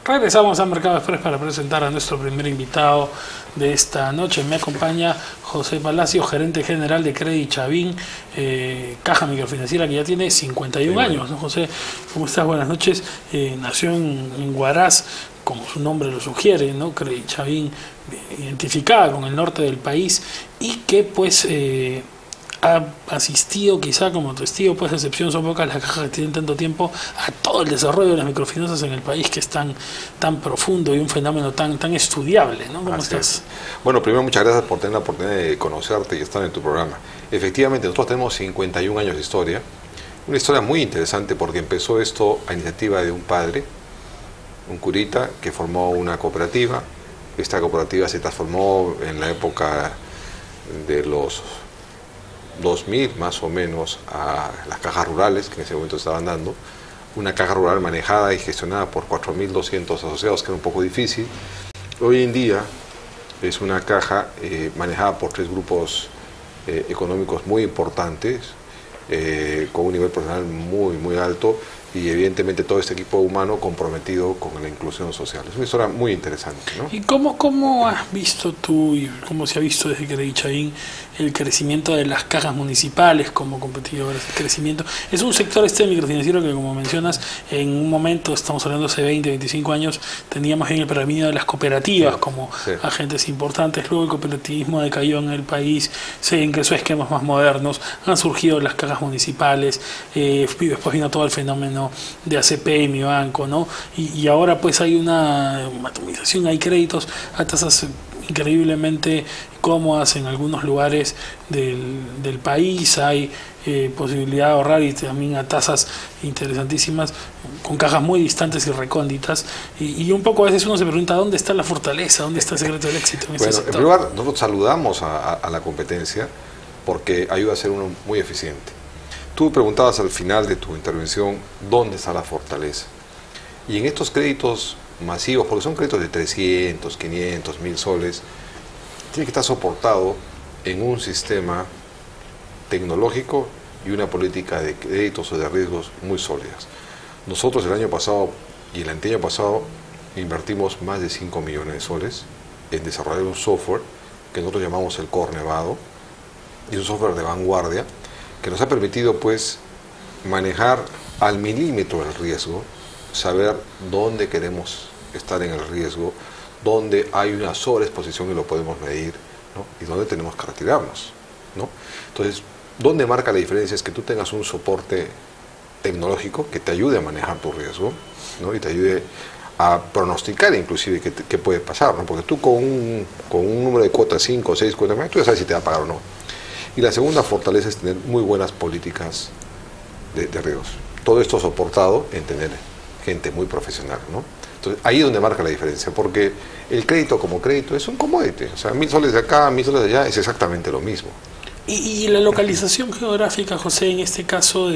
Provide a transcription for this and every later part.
Regresamos a Mercado Express para presentar a nuestro primer invitado de esta noche. Me acompaña José Palacio, gerente general de Credit Chavín, caja microfinanciera que ya tiene 51 años, ¿no, José? ¿Cómo estás? Buenas noches. Nació en Huaraz, como su nombre lo sugiere, ¿no? Credit Chavín, identificada con el norte del país y que pues ha asistido, quizá como testigo, pues excepción son pocas las cajas que tienen tanto tiempo, a todo el desarrollo de las microfinanzas en el país, que es tan profundo y un fenómeno tan estudiable, ¿no? ¿Cómo estás? Bueno, primero muchas gracias por tener la oportunidad de conocerte y estar en tu programa. Efectivamente, nosotros tenemos 51 años de historia, una historia muy interesante porque empezó esto a iniciativa de un padre, un curita, que formó una cooperativa. Esta cooperativa se transformó en la época de los 2000 más o menos a las cajas rurales que en ese momento estaban dando, una caja rural manejada y gestionada por 4.200 asociados, que era un poco difícil. Hoy en día es una caja manejada por 3 grupos económicos muy importantes, con un nivel profesional muy alto, y evidentemente todo este equipo humano comprometido con la inclusión social. Es una historia muy interesante, ¿no? ¿Y cómo has visto tú, y cómo se ha visto desde Credit Chavín, el crecimiento de las cajas municipales como competidoras? El crecimiento es un sector microfinanciero que, como mencionas, en un momento, estamos hablando hace 20, 25 años, teníamos en el predominio de las cooperativas como agentes importantes. Luego el cooperativismo decayó en el país, se ingresó a esquemas más modernos, han surgido las cajas municipales, después vino todo el fenómeno de ACP y Mi Banco, ¿no? Y ahora pues hay una atomización, hay créditos a tasas increíblemente cómodas en algunos lugares del país, hay posibilidad de ahorrar y también a tasas interesantísimas con cajas muy distantes y recónditas, y un poco a veces uno se pregunta dónde está la fortaleza, dónde está el secreto del éxito en ese sector. En primer lugar, nosotros saludamos a la competencia porque ayuda a ser uno muy eficiente. Tú preguntabas al final de tu intervención dónde está la fortaleza. Y en estos créditos masivos, porque son créditos de 300, 500, 1000 soles, tiene que estar soportado en un sistema tecnológico y una política de créditos o de riesgos muy sólidas. Nosotros el año pasado y el anteaño pasado invertimos más de 5 millones de soles en desarrollar un software que nosotros llamamos el Core Nevado, y es un software de vanguardia que nos ha permitido pues manejar al milímetro el riesgo, saber dónde queremos estar en el riesgo, dónde hay una sobreexposición y lo podemos medir, ¿no? Y dónde tenemos que retirarnos, ¿no? Entonces, ¿dónde marca la diferencia? Es que tú tengas un soporte tecnológico que te ayude a manejar tu riesgo, ¿no? Y te ayude a pronosticar inclusive qué puede pasar, ¿no? Porque tú con un número de cuotas 5 o 6 cuotas, tú ya sabes si te va a pagar o no. Y la segunda fortaleza es tener muy buenas políticas de riesgos. Todo esto soportado en tener gente muy profesional, ¿no? Entonces, ahí es donde marca la diferencia, porque el crédito como crédito es un commodity. O sea, 1000 soles de acá, 1000 soles de allá, es exactamente lo mismo. Y la localización geográfica, José, en este caso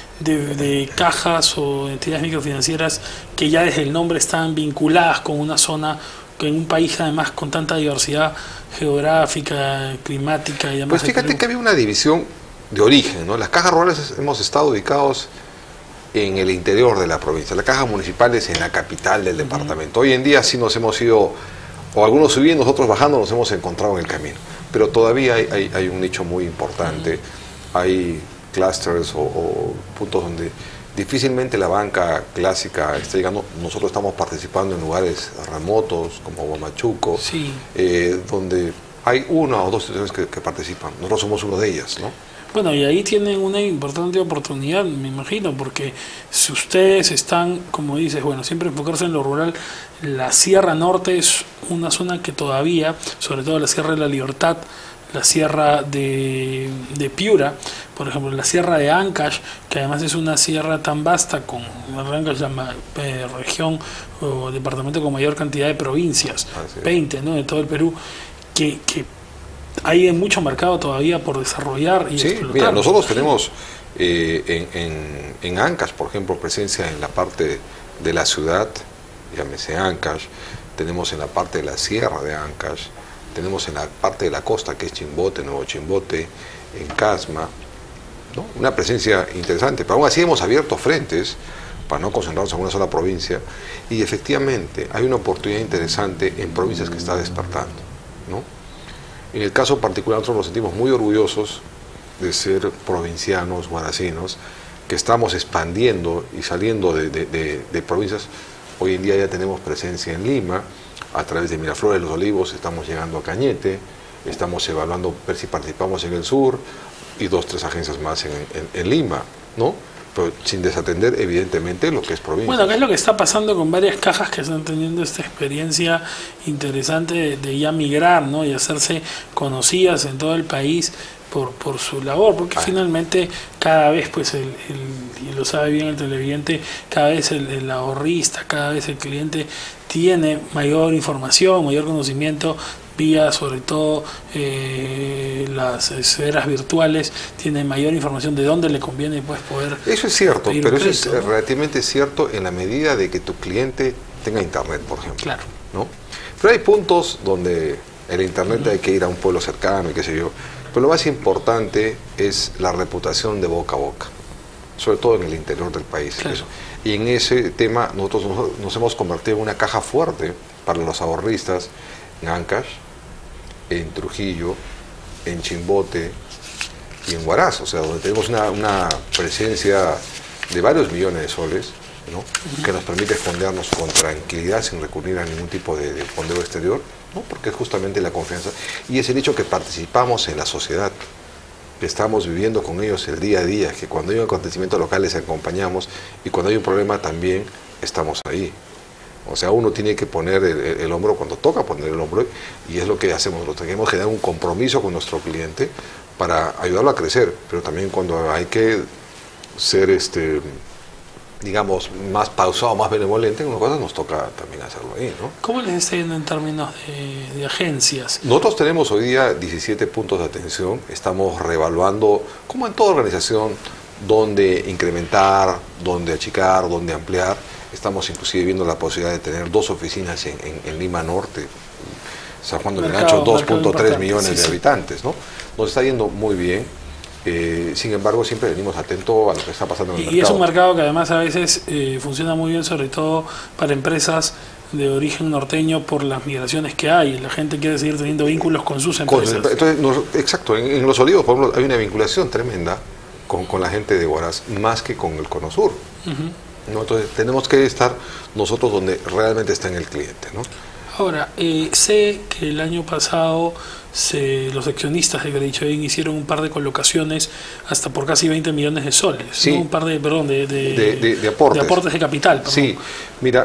de cajas o entidades microfinancieras que ya desde el nombre están vinculadas con una zona, en un país además con tanta diversidad geográfica, climática y demás. Pues fíjate que había una división de origen, ¿no? Las cajas rurales hemos estado ubicados en el interior de la provincia, las cajas municipales en la capital del departamento. Hoy en día sí nos hemos ido, o algunos subiendo, nosotros bajando, nos hemos encontrado en el camino, pero todavía hay un nicho muy importante, hay clusters o puntos donde difícilmente la banca clásica está llegando. Nosotros estamos participando en lugares remotos como Huamachuco, donde hay una o dos instituciones que participan. Nosotros somos uno de ellas, ¿no? Bueno, y ahí tienen una importante oportunidad, me imagino, porque si ustedes están, como dices, bueno, siempre enfocarse en lo rural, la Sierra Norte es una zona que todavía, sobre todo la Sierra de la Libertad, la Sierra de Piura, por ejemplo, la Sierra de Ancash, que además es una sierra tan vasta, con Ancash, la región o departamento con mayor cantidad de provincias, 20, ¿no?, de todo el Perú, que hay mucho mercado todavía por desarrollar y explotar. Mira, nosotros tenemos en Ancash, por ejemplo, presencia en la parte de la ciudad, llámese Ancash, tenemos en la parte de la sierra de Ancash, tenemos en la parte de la costa, que es Chimbote, Nuevo Chimbote, en Casma, ¿no? Una presencia interesante, pero aún así hemos abierto frentes para no concentrarnos en una sola provincia, y efectivamente hay una oportunidad interesante en provincias que está despertando, ¿no? En el caso particular nosotros nos sentimos muy orgullosos de ser provincianos, guaracinos, que estamos expandiendo y saliendo de provincias. Hoy en día ya tenemos presencia en Lima, a través de Miraflores, Los Olivos, estamos llegando a Cañete, estamos evaluando ver si participamos en el sur, y 2, 3 agencias más en Lima, ¿no? Pero sin desatender evidentemente lo que es provincia. Bueno, ¿qué es lo que está pasando con varias cajas que están teniendo esta experiencia interesante de ya migrar, ¿no? Y hacerse conocidas en todo el país por su labor? Porque finalmente cada vez, pues, y lo sabe bien el televidente, cada vez el ahorrista, cada vez el cliente tiene mayor información, mayor conocimiento, vía sobre todo las esferas virtuales, tiene mayor información de dónde le conviene, pues, poder... Eso es cierto, pero crédito, eso es, ¿no?, relativamente cierto en la medida de que tu cliente tenga internet, por ejemplo. Claro. ¿No? Pero hay puntos donde el internet hay que ir a un pueblo cercano y qué sé yo. Pero lo más importante es la reputación de boca a boca, sobre todo en el interior del país. Claro. Eso. Y en ese tema nosotros nos hemos convertido en una caja fuerte para los ahorristas en Ancash, en Trujillo, en Chimbote y en Huaraz, o sea, donde tenemos una presencia de varios millones de soles, ¿no?, que nos permite fondearnos con tranquilidad sin recurrir a ningún tipo de fondeo exterior, ¿no?, porque es justamente la confianza y es el hecho que participamos en la sociedad, que estamos viviendo con ellos el día a día, que cuando hay un acontecimiento local les acompañamos y cuando hay un problema también estamos ahí. O sea, uno tiene que poner el hombro cuando toca poner el hombro, y es lo que hacemos. Nosotros tenemos que generar un compromiso con nuestro cliente para ayudarlo a crecer, pero también cuando hay que ser, digamos, más pausado, más benevolente, en unas cosas nos toca también hacerlo ahí, ¿no? ¿Cómo les está yendo en términos de agencias? Nosotros tenemos hoy día 17 puntos de atención, estamos reevaluando, como en toda organización, dónde incrementar, dónde achicar, dónde ampliar. Estamos inclusive viendo la posibilidad de tener 2 oficinas en Lima Norte, San Juan de Lurigancho, 2.3 millones de habitantes, ¿no? Nos está yendo muy bien, sin embargo siempre venimos atentos a lo que está pasando en el mercado. Y es un mercado que además a veces funciona muy bien, sobre todo para empresas de origen norteño, por las migraciones que hay. La gente quiere seguir teniendo vínculos con sus empresas. Entonces, exacto, en Los Olivos, por ejemplo, hay una vinculación tremenda con la gente de Huaraz, más que con el Cono Sur. ¿No? Entonces tenemos que estar nosotros donde realmente está en el cliente, ¿no? Ahora, sé que el año pasado los accionistas de Crédito hicieron un par de colocaciones hasta por casi 20 millones de soles, sí, ¿no? Un par de aportes. De aportes de capital. Perdón. Sí, mira,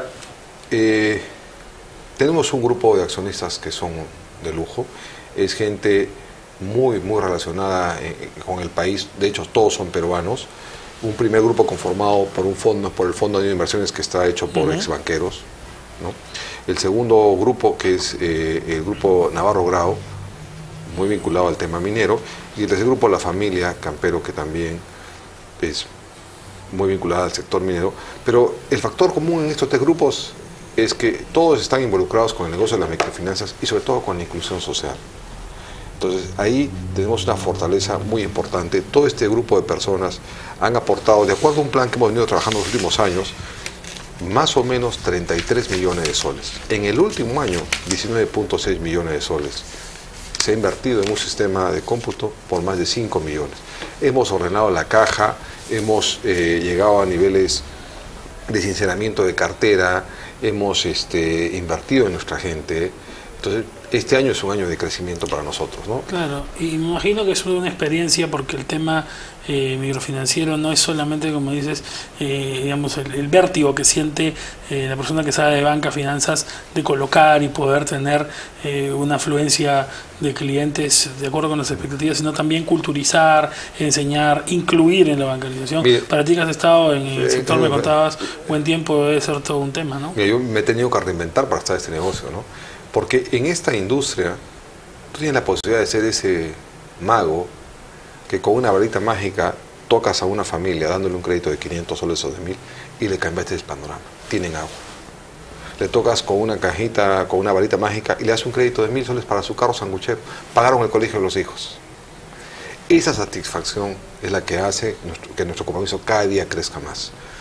tenemos un grupo de accionistas que son de lujo, es gente muy relacionada con el país, de hecho todos son peruanos. Un primer grupo conformado por el Fondo de Inversiones, que está hecho por ex banqueros, ¿no? El segundo grupo, que es el grupo Navarro Grau, muy vinculado al tema minero, y el tercer grupo, la familia Campero, que también es muy vinculada al sector minero. Pero el factor común en estos 3 grupos es que todos están involucrados con el negocio de las microfinanzas y sobre todo con la inclusión social. Entonces ahí tenemos una fortaleza muy importante. Todo este grupo de personas han aportado, de acuerdo a un plan que hemos venido trabajando los últimos años, más o menos 33 millones de soles. En el último año, 19.6 millones de soles. Se ha invertido en un sistema de cómputo por más de 5 millones. Hemos ordenado la caja, hemos llegado a niveles de sinceramiento de cartera, hemos invertido en nuestra gente. Entonces, este año es un año de crecimiento para nosotros, ¿no? Claro, y me imagino que es una experiencia, porque el tema microfinanciero no es solamente, como dices, digamos, el vértigo que siente la persona que sabe de banca, finanzas, de colocar y poder tener una afluencia de clientes de acuerdo con las expectativas, sino también culturizar, enseñar, incluir en la bancarización. Mira, para ti que has estado en el sector, me contabas, buen tiempo, debe ser todo un tema, ¿no? Mira, yo me he tenido que reinventar para estar en este negocio, ¿no? Porque en esta industria tú tienes la posibilidad de ser ese mago que con una varita mágica tocas a una familia dándole un crédito de 500 soles o de 1000 y le cambiaste el panorama. Tienen agua. Le tocas con una cajita, con una varita mágica y le das un crédito de 1000 soles para su carro sanguchero. Pagaron el colegio de los hijos. Esa satisfacción es la que hace que nuestro compromiso cada día crezca más.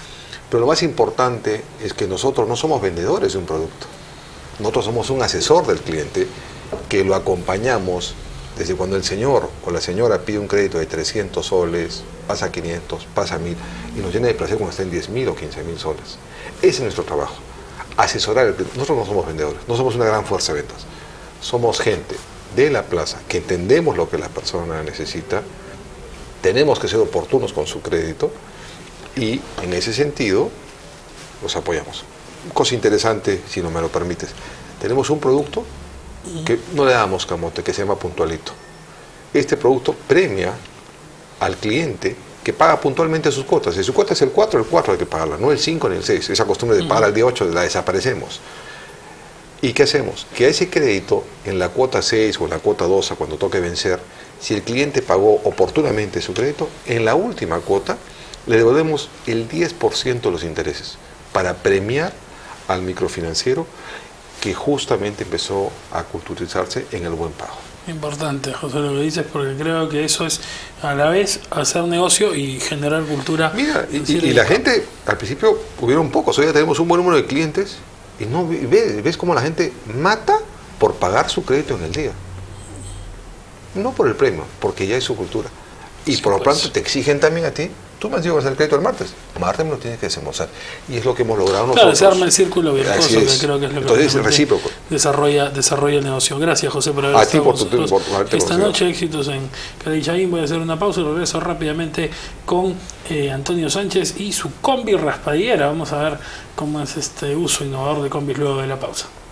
Pero lo más importante es que nosotros no somos vendedores de un producto. Nosotros somos un asesor del cliente que lo acompañamos desde cuando el señor o la señora pide un crédito de 300 soles, pasa a 500, pasa a 1000 y nos llena de placer cuando está en 10.000 o 15.000 soles. Ese es nuestro trabajo, asesorar al cliente. Nosotros no somos vendedores, no somos una gran fuerza de ventas. Somos gente de la plaza que entendemos lo que la persona necesita, tenemos que ser oportunos con su crédito y en ese sentido los apoyamos. Cosa interesante, si no me lo permites, tenemos un producto que no le damos camote, que se llama Puntualito. Este producto premia al cliente que paga puntualmente sus cuotas. Si su cuota es el 4 hay que pagarla, no el 5 ni el 6. Esa costumbre de pagar al día 8 la desaparecemos. ¿Y qué hacemos? Que a ese crédito, en la cuota 6 o en la cuota 12, cuando toque vencer, si el cliente pagó oportunamente su crédito, en la última cuota le devolvemos el 10% de los intereses para premiar al microfinanciero que justamente empezó a culturalizarse en el buen pago. Importante, José, lo que dices, porque creo que eso es a la vez hacer negocio y generar cultura. Mira, y la gente, al principio hubieron pocos, hoy ya tenemos un buen número de clientes y no ves cómo la gente mata por pagar su crédito en el día. No por el premio, porque ya es su cultura. Y sí, por lo tanto te exigen también a ti. Tú me has dicho que vas a hacer el crédito el martes. Martes me lo tienes que desembolsar. Y es lo que hemos logrado nosotros. Claro, se arma el círculo virtuoso, que creo que es lo entonces, que recíproco. Desarrolla el negocio. Gracias, José, por haber estado con nosotros. Esta noche, éxitos en Caraicháin. Voy a hacer una pausa y regreso rápidamente con Antonio Sánchez y su combi raspadillera. Vamos a ver cómo es este uso innovador de combis luego de la pausa.